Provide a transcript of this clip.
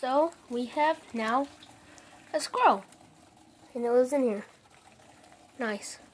So we have now a squirrel, and it lives in here. Nice.